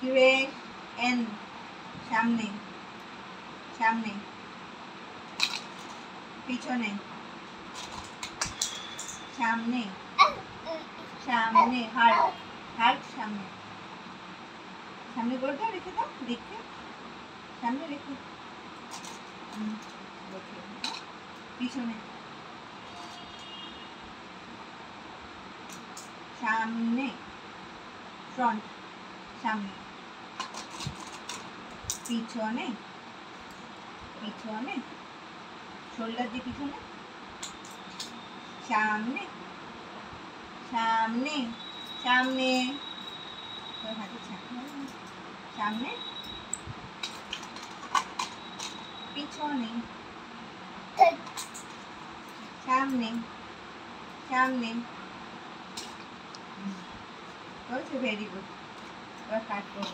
QA N সামনে সামনে পিছনে সামনে সামনে হার্ট হার্ট সামনে সামনে করে দাও রেখে দাও দেখে সামনে রেখে পিছনে সামনে ফ্রন্ট সামনে পিছনে পিছনে শোল্ডার দিয়ে পিছনে সামনে সামনে সামনে সামনে পিছনে সামনে সামনে ভেরি গুড এবার কাট করো।